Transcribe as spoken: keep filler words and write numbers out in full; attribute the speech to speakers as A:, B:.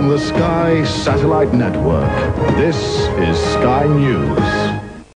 A: From the Sky Satellite Network, this is Sky News.